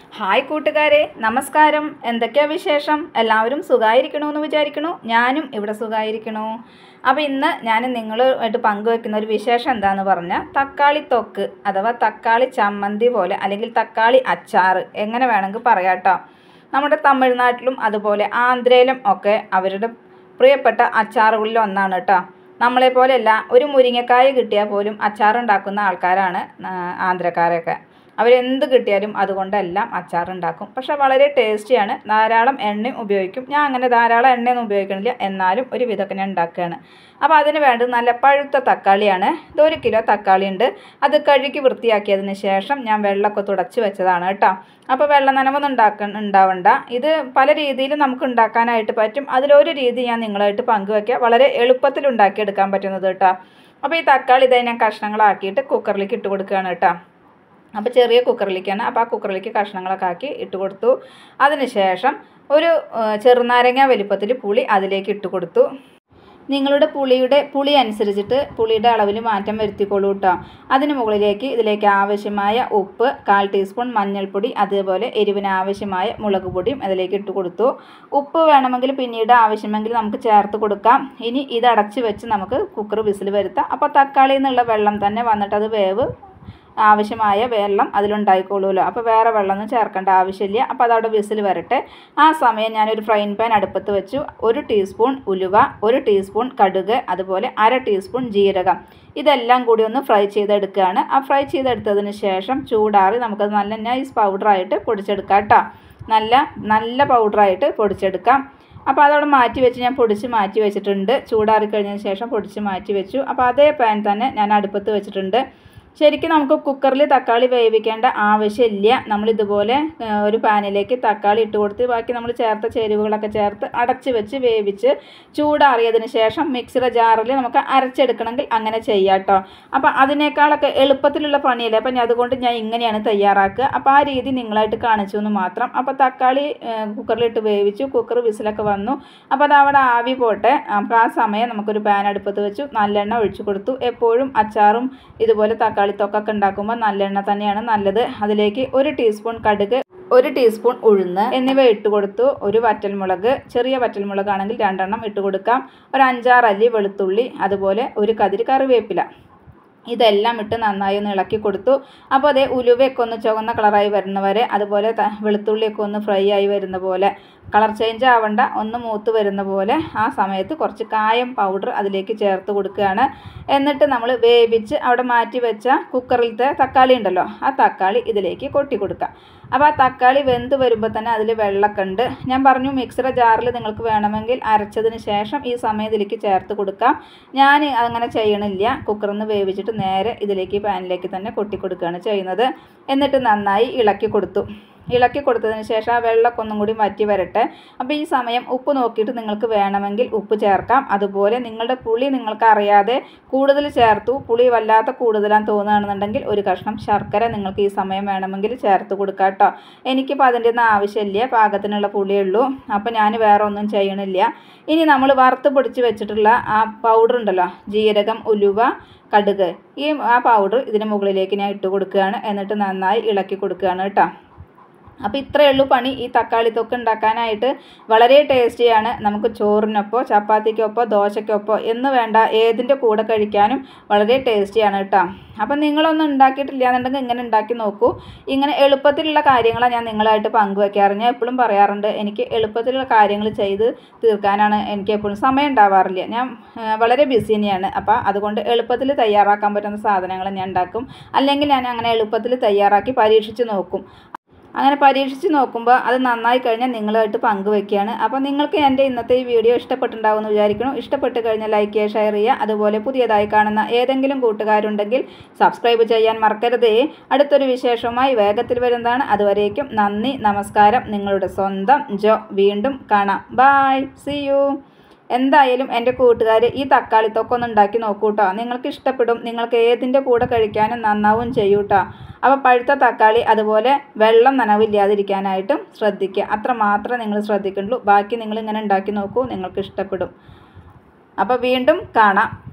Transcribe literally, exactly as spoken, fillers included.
Hi കൂട്ടുകാരെ, നമസ്കാരം. എന്തൊക്കെയാ വിശേഷം? എല്ലാവരും സുഖമായിരിക്കണമെന്ന് വിചാരിക്കണു. ഞാനും ഇവിടെ സുഖമായിരിക്കണു. അപ്പോൾ ഇന്ന് ഞാൻ നിങ്ങളുമായിട്ട് പങ്കുവെക്കുന്ന ഒരു വിശേഷം എന്താണെന്ന് പറഞ്ഞാൽ തക്കാളി തൊക്ക് അഥവാ തക്കാളി ചമ്മന്തി പോലെ അല്ലെങ്കിൽ തക്കാളി അച്ചാർ എങ്ങനെ വേണമെങ്കിൽ പറയാം കേട്ടോ. നമ്മുടെ തമിഴ്നാട്ടിലും അതുപോലെ ആന്ധ്രയിലും ഒക്കെ അവരുടെ പ്രിയപ്പെട്ട അച്ചാറുകളിൽ ഒന്നാണ് കേട്ടോ. നമ്മളെപ്പോലെയല്ല, ഒരു മുരിങ്ങക്കായ കിട്ടിയാൽ പോലും അച്ചാറുണ്ടാക്കുന്ന ആൾക്കാരാണ് ആന്ധ്രക്കാരൊക്കെ. അവരെന്ത് കിട്ടിയാലും അതുകൊണ്ടെല്ലാം അച്ചാറുണ്ടാക്കും. പക്ഷേ വളരെ ടേസ്റ്റിയാണ്. ധാരാളം എണ്ണയും ഉപയോഗിക്കും. ഞാൻ അങ്ങനെ ധാരാളം എണ്ണയൊന്നും ഉപയോഗിക്കണില്ല, എന്നാലും ഒരു വിധമൊക്കെ ഞാൻ ഉണ്ടാക്കുകയാണ്. അപ്പോൾ അതിന് വേണ്ടത് നല്ല പഴുത്ത തക്കാളിയാണ്. ഇതൊരു കിലോ തക്കാളി ഉണ്ട്. അത് കഴുകി വൃത്തിയാക്കിയതിന് ശേഷം ഞാൻ വെള്ളമൊക്കെ തുടച്ച് വെച്ചതാണ് കേട്ടോ. അപ്പോൾ വെള്ളം നനവൊന്നും ഉണ്ടാക്ക ഉണ്ടാവണ്ട. ഇത് പല രീതിയിലും നമുക്ക് ഉണ്ടാക്കാനായിട്ട് പറ്റും. അതിലൊരു രീതി ഞാൻ നിങ്ങളായിട്ട് പങ്കുവയ്ക്കുക, വളരെ എളുപ്പത്തിൽ ഉണ്ടാക്കിയെടുക്കാൻ പറ്റുന്നത് കേട്ടോ. അപ്പോൾ ഈ തക്കാളി ഇതായി ഞാൻ കഷ്ണങ്ങളാക്കിയിട്ട് കുക്കറിലേക്ക് ഇട്ട് കൊടുക്കുകയാണ് കേട്ടോ. അപ്പോൾ ചെറിയ കുക്കറിലേക്കാണ്. അപ്പോൾ ആ കുക്കറിലേക്ക് കഷ്ണങ്ങളൊക്കെ ആക്കി ഇട്ട് കൊടുത്തു. അതിന് ശേഷം ഒരു ചെറുനാരങ്ങ വലിപ്പത്തിൽ പുളി അതിലേക്ക് ഇട്ട് കൊടുത്തു. നിങ്ങളുടെ പുളിയുടെ പുളി അനുസരിച്ചിട്ട് പുളിയുടെ അളവിൽ മാറ്റം വരുത്തിക്കോളൂ കേട്ടോ. അതിന് മുകളിലേക്ക് ഇതിലേക്ക് ആവശ്യമായ ഉപ്പ്, കാൽ ടീസ്പൂൺ മഞ്ഞൾപ്പൊടി, അതുപോലെ എരിവിന് ആവശ്യമായ മുളക് പൊടിയും അതിലേക്ക് ഇട്ട് കൊടുത്തു. ഉപ്പ് വേണമെങ്കിൽ പിന്നീട് ആവശ്യമെങ്കിൽ നമുക്ക് ചേർത്ത് കൊടുക്കാം. ഇനി ഇത് അടച്ച് വെച്ച് നമുക്ക് കുക്കർ വിസിൽ വരുത്താം. അപ്പോൾ തക്കാളിയിൽ നിന്നുള്ള വെള്ളം തന്നെ വന്നിട്ട് അത് വേവ് ആവശ്യമായ വെള്ളം അതിലുണ്ടായിക്കോളൂല്ലോ. അപ്പോൾ വേറെ വെള്ളമൊന്നും ചേർക്കേണ്ട ആവശ്യമില്ല. അപ്പോൾ അതവിടെ വിസിൽ വരട്ടെ. ആ സമയം ഞാനൊരു ഫ്രൈങ് പാൻ അടുപ്പത്ത് വെച്ചു. ഒരു ടീസ്പൂൺ ഉലുവ, ഒരു ടീസ്പൂൺ കടുക്, അതുപോലെ അര ടീസ്പൂൺ ജീരകം, ഇതെല്ലാം കൂടി ഒന്ന് ഫ്രൈ ചെയ്തെടുക്കുകയാണ്. ആ ഫ്രൈ ചെയ്തെടുത്തതിന് ശേഷം ചൂടാറി നമുക്കത് നല്ല നൈസ് പൗഡറായിട്ട് പൊടിച്ചെടുക്കാം കേട്ടോ. നല്ല നല്ല പൗഡറായിട്ട് പൊടിച്ചെടുക്കാം. അപ്പോൾ അതവിടെ മാറ്റി വെച്ച് ഞാൻ പൊടിച്ച് മാറ്റി വെച്ചിട്ടുണ്ട്. ചൂടാറി കഴിഞ്ഞതിന് ശേഷം പൊടിച്ച് മാറ്റി വെച്ചു. അപ്പോൾ അതേ പാൻ തന്നെ ഞാൻ അടുപ്പത്ത് വെച്ചിട്ടുണ്ട്. ശരിക്കും നമുക്ക് കുക്കറിൽ തക്കാളി വേവിക്കേണ്ട ആവശ്യമില്ല. നമ്മളിതുപോലെ ഒരു പാനിലേക്ക് തക്കാളി ഇട്ട് കൊടുത്ത് ബാക്കി നമ്മൾ ചേർത്ത ചേരുവകളൊക്കെ ചേർത്ത് അടച്ച് വെച്ച് വേവിച്ച് ചൂടാറിയതിന് ശേഷം മിക്സിയുടെ ജാറിൽ നമുക്ക് അരച്ചെടുക്കണമെങ്കിൽ അങ്ങനെ ചെയ്യാം കേട്ടോ. അപ്പോൾ അതിനേക്കാളൊക്കെ എളുപ്പത്തിലുള്ള പണിയല്ലേ. അപ്പം അതുകൊണ്ട് ഞാൻ ഇങ്ങനെയാണ് തയ്യാറാക്കുക. അപ്പോൾ ആ രീതി നിങ്ങളായിട്ട് കാണിച്ചു എന്ന് മാത്രം. അപ്പോൾ തക്കാളി കുക്കറിലിട്ട് വേവിച്ചു. കുക്കർ വിസിലൊക്കെ വന്നു. അപ്പോൾ അത് അവിടെ ആവി പോട്ടെ. അപ്പോൾ ആ സമയം നമുക്കൊരു പാൻ അടുപ്പത്ത് വെച്ചു. നല്ലെണ്ണ ഒഴിച്ചു കൊടുത്തു. എപ്പോഴും അച്ചാറും ഇതുപോലെ തക്കാളി തൊക്കൊക്കെ ഉണ്ടാക്കുമ്പോൾ നല്ലെണ്ണ തന്നെയാണ് നല്ലത്. അതിലേക്ക് ഒരു ടീസ്പൂൺ കടുക്, ഒരു ടീസ്പൂൺ ഉഴുന്ന് എന്നിവ ഇട്ട് കൊടുത്തു. ഒരു വറ്റൽമുളക്, ചെറിയ വറ്റൽമുളകാണെങ്കിൽ രണ്ടെണ്ണം ഇട്ട് കൊടുക്കാം. ഒരു അഞ്ചാറ് അല്ലി വെളുത്തുള്ളി, അതുപോലെ ഒരു കതിര് കറിവേപ്പില, ഇതെല്ലാം ഇട്ട് നന്നായി ഒന്ന് ഇളക്കി കൊടുത്തു. അപ്പോൾ അതേ ഉലുവയൊക്കെ ഒന്ന് ചുവന്ന കളറായി വരുന്നവരെ, അതുപോലെ വെളുത്തുള്ളിയൊക്കെ ഒന്ന് ഫ്രൈ ആയി വരുന്ന പോലെ, കളർ ചേഞ്ച് ആവണ്ട, ഒന്ന് മൂത്ത് വരുന്ന പോലെ ആ സമയത്ത് കുറച്ച് കായം പൗഡർ അതിലേക്ക് ചേർത്ത് കൊടുക്കുകയാണ്. എന്നിട്ട് നമ്മൾ വേവിച്ച് അവിടെ മാറ്റി വെച്ച കുക്കറിലത്തെ തക്കാളി ഉണ്ടല്ലോ, ആ തക്കാളി ഇതിലേക്ക് കൊട്ടി കൊടുക്കുക. അപ്പോൾ ആ തക്കാളി വെന്ത് വരുമ്പോൾ തന്നെ അതിൽ വെള്ളമൊക്കെ ഉണ്ട്. ഞാൻ പറഞ്ഞു മിക്സിയുടെ ജാറിൽ നിങ്ങൾക്ക് വേണമെങ്കിൽ അരച്ചതിന് ശേഷം ഈ സമയം ഇതിലേക്ക് ചേർത്ത് കൊടുക്കാം. ഞാൻ അങ്ങനെ ചെയ്യണില്ല. കുക്കറിൽ നിന്ന് വേവിച്ചിട്ട് നേരെ ഇതിലേക്ക് പാനിലേക്ക് തന്നെ കൊട്ടി കൊടുക്കുകയാണ് ചെയ്യുന്നത്. എന്നിട്ട് നന്നായി ഇളക്കി കൊടുത്തു. ഇളക്കി കൊടുത്തതിന് ശേഷം ആ വെള്ളമൊക്കെ ഒന്നും കൂടി വറ്റി വരട്ടെ. അപ്പോൾ ഈ സമയം ഉപ്പ് നോക്കിയിട്ട് നിങ്ങൾക്ക് വേണമെങ്കിൽ ഉപ്പ് ചേർക്കാം. അതുപോലെ നിങ്ങളുടെ പുളി നിങ്ങൾക്ക് അറിയാതെ കൂടുതൽ ചേർത്തു, പുളി വല്ലാത്ത കൂടുതലാന്ന് തോന്നുകയാണെന്നുണ്ടെങ്കിൽ ഒരു കഷ്ണം ശർക്കര നിങ്ങൾക്ക് ഈ സമയം വേണമെങ്കിൽ ചേർത്ത് കൊടുക്കാം കേട്ടോ. എനിക്കിപ്പോൾ അതിൻ്റെ ഒന്നും ആവശ്യമില്ല, പാകത്തിനുള്ള പുളിയേ ഉള്ളൂ. അപ്പോൾ ഞാൻ വേറെ ഒന്നും ചെയ്യണില്ല. ഇനി നമ്മൾ വറുത്ത് പൊടിച്ച് വെച്ചിട്ടുള്ള ആ പൗഡർ ഉണ്ടല്ലോ, ജീരകം, ഉലുവ, കടുക്, ഈ ആ പൗഡർ ഇതിന് മുകളിലേക്ക് ഞാൻ ഇട്ട് കൊടുക്കുകയാണ്. എന്നിട്ട് നന്നായി ഇളക്കി കൊടുക്കുകയാണ് കേട്ടോ. അപ്പോൾ ഇത്രയേ ഉള്ളൂ പണി. ഈ തക്കാളി തൊക്ക് ഉണ്ടാക്കാനായിട്ട് വളരെ ടേസ്റ്റിയാണ്. നമുക്ക് ചോറിനൊപ്പോ ചപ്പാത്തിക്കൊപ്പോ ദോശയ്ക്കൊപ്പോ എന്ന് വേണ്ട ഏതിൻ്റെ കൂടെ കഴിക്കാനും വളരെ ടേസ്റ്റിയാണ് കേട്ടോ. അപ്പം നിങ്ങളൊന്നും ഉണ്ടാക്കിയിട്ടില്ല എന്നുണ്ടെങ്കിൽ ഇങ്ങനെ ഉണ്ടാക്കി നോക്കൂ. ഇങ്ങനെ എളുപ്പത്തിലുള്ള കാര്യങ്ങളാണ് ഞാൻ നിങ്ങളായിട്ട് പങ്കുവയ്ക്കാറ്. ഞാൻ എപ്പോഴും പറയാറുണ്ട്, എനിക്ക് എളുപ്പത്തിലുള്ള കാര്യങ്ങൾ ചെയ്ത് തീർക്കാനാണ് എനിക്ക് എപ്പോഴും സമയം ഉണ്ടാവാറില്ല. ഞാൻ വളരെ ബിസി തന്നെയാണ്. അപ്പോൾ അതുകൊണ്ട് എളുപ്പത്തിൽ തയ്യാറാക്കാൻ പറ്റുന്ന സാധനങ്ങൾ ഞാൻ ഉണ്ടാക്കും. അല്ലെങ്കിൽ ഞാൻ അങ്ങനെ എളുപ്പത്തിൽ തയ്യാറാക്കി പരീക്ഷിച്ച് നോക്കും. അങ്ങനെ പരീക്ഷിച്ച് നോക്കുമ്പോൾ അത് നന്നായി കഴിഞ്ഞാൽ നിങ്ങളുമായിട്ട് പങ്കുവെക്കുകയാണ്. അപ്പോൾ നിങ്ങൾക്ക് എൻ്റെ ഇന്നത്തെ ഈ വീഡിയോ ഇഷ്ടപ്പെട്ടുണ്ടാകുമെന്ന് വിചാരിക്കണം. ഇഷ്ടപ്പെട്ട് കഴിഞ്ഞാൽ ലൈക്ക് ചെയ്യുക, ഷെയർ ചെയ്യുക. അതുപോലെ പുതിയതായി കാണുന്ന ഏതെങ്കിലും കൂട്ടുകാരുണ്ടെങ്കിൽ സബ്സ്ക്രൈബ് ചെയ്യാൻ മറക്കരുതേ. അടുത്തൊരു വിശേഷവുമായി വേഗത്തിൽ വരുന്നതാണ്. അതുവരേക്കും നന്ദി, നമസ്കാരം. നിങ്ങളുടെ സ്വന്തം ജോ. വീണ്ടും കാണാം. Bye, see you. എന്തായാലും എൻ്റെ കൂട്ടുകാർ ഈ തക്കാളി തൊക്കൊന്ന് ഉണ്ടാക്കി നോക്കൂ കേട്ടോ. നിങ്ങൾക്ക് ഇഷ്ടപ്പെടും. നിങ്ങൾക്ക് ഏതിൻ്റെ കൂടെ കഴിക്കാനും നന്നാവും ചെയ്യൂ കേട്ടോ. അപ്പോൾ പഴുത്ത തക്കാളി അതുപോലെ വെള്ളം നനവില്ലാതിരിക്കാനായിട്ടും ശ്രദ്ധിക്കുക. അത്ര മാത്രമേ നിങ്ങൾ ശ്രദ്ധിക്കുന്നുള്ളൂ. ബാക്കി നിങ്ങൾ ഇങ്ങനെ ഉണ്ടാക്കി നോക്കൂ, നിങ്ങൾക്ക് ഇഷ്ടപ്പെടും. അപ്പോൾ വീണ്ടും കാണാം.